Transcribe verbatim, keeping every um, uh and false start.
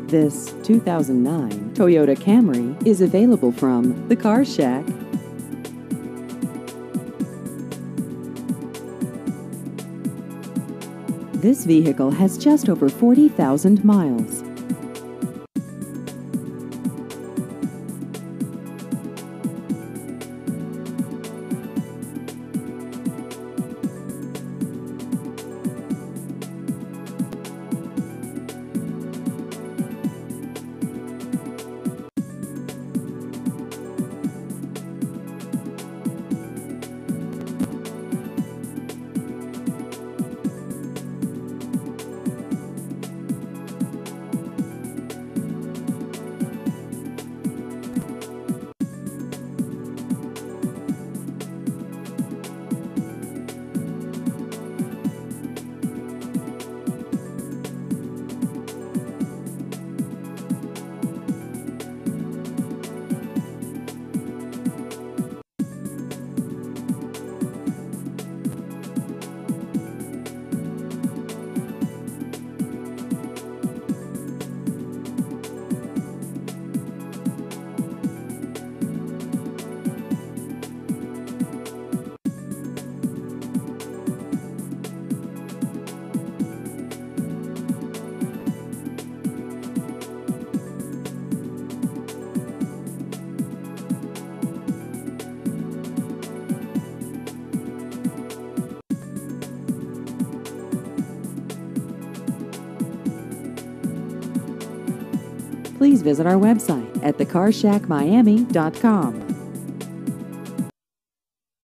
This two thousand nine Toyota Camry is available from the Car Shack. This vehicle has just over forty thousand miles. Please visit our website at the car shack miami dot com.